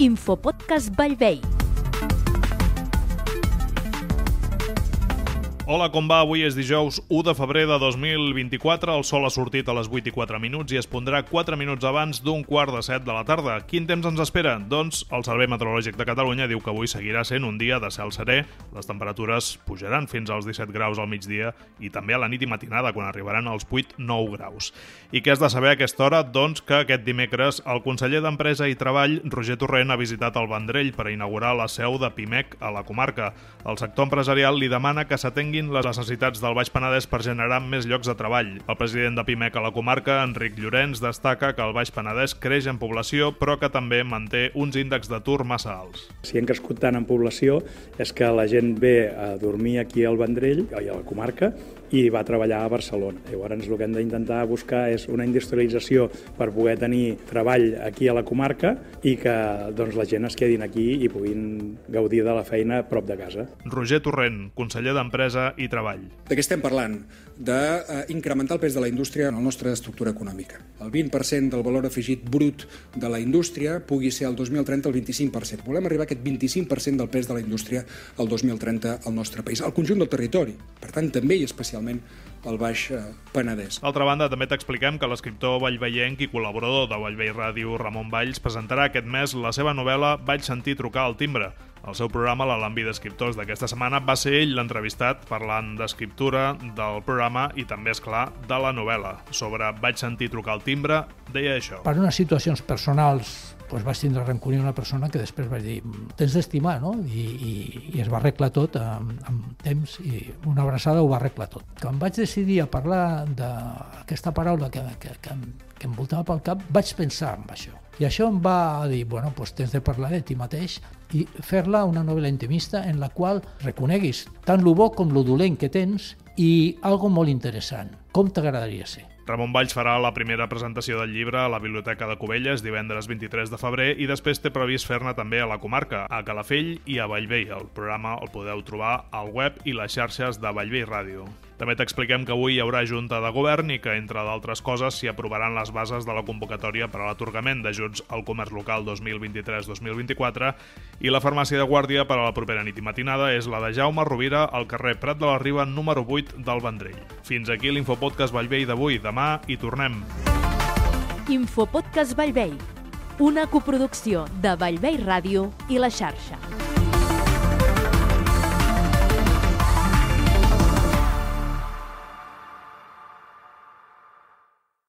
Infopodcast Vallvei. Hola, com va? Avui és dijous 1 de febrer de 2024. El sol ha sortit a les 8:04 i es pondrà 4 minuts abans d'un 6:45 de la tarda. Quin temps ens espera? Doncs el Servei Meteorològic de Catalunya diu que avui seguirà sent un dia de cel serè. Les temperatures pujaran fins als 17 graus al migdia i també a la nit i matinada, quan arribaran als 8-9 graus. I què has de saber a aquesta hora? Doncs que aquest dimecres el conseller d'Empresa i Treball, Roger Torrent, ha visitat el Vendrell per inaugurar la seu de Pimec a la comarca. El sector empresarial li demana que s'atenguin les necessitats del Baix Penedès per generar més llocs de treball. El president de Pimec a la comarca, Enric Llorenç, destaca que el Baix Penedès creix en població, però que també manté uns índexs d'atur massa alts. Si hem crescut tant en població és que la gent ve a dormir aquí al Vendrell, a la comarca, i va treballar a Barcelona. Llavors el que hem d'intentar buscar és una industrialització per poder tenir treball aquí a la comarca i que la gent es quedin aquí i puguin gaudir de la feina a prop de casa. Roger Torrent, conseller d'Empresa i Treball. De què estem parlant? D'incrementar el pes de la indústria en la nostra estructura econòmica. El 20% del valor afegit brut de la indústria pugui ser el 2030 el 25%. Volem arribar a aquest 25% del pes de la indústria el 2030 al nostre país, al conjunt del territori. Per tant, també i especialment al Baix Penedès. D'altra banda, també t'expliquem que l'escriptor vallveienc i col·laborador de Vallvei Ràdio, Ramon Valls, presentarà aquest mes la seva novel·la Vaig sentir trucar al timbre. El seu programa, l'Alambi d'Escriptors d'aquesta setmana, va ser ell l'entrevistat parlant d'escriptura, del programa i també, esclar, de la novel·la. Sobre Vaig sentir trucar al timbre, deia això. Per unes situacions personals vaig tindre rancúnia a una persona que després vaig dir tens d'estimar, no? I es va arreglar tot amb temps i una abraçada ho va arreglar tot. Quan vaig decidir a parlar d'aquesta paraula que em voltava pel cap, vaig pensar en això. I això em va dir, tens de parlar de ti mateix i fer-la una novel·la intimista en la qual reconeguis tant lo bo com lo dolent que tens i algo molt interessant. Com t'agradaria ser? Ramon Valls farà la primera presentació del llibre a la Biblioteca de Cubelles divendres 23 de febrer i després té previst fer-ne també a la comarca, a Calafell i a Vallvei. El programa el podeu trobar al web i les xarxes de Vallvei Ràdio. També t'expliquem que avui hi haurà Junta de Govern i que, entre d'altres coses, s'hi aprovaran les bases de la convocatòria per a l'atorgament d'ajuts al comerç local 2023-2024 i la farmàcia de guàrdia per a la propera nit i matinada és la de Jaume Rovira al carrer Prat de la Riba número 8 del Vendrell. Fins aquí l'Infopodcast Vallvei d'avui. Demà hi tornem. Infopodcast Vallvei, una coproducció de Vallvei Ràdio i La Xarxa.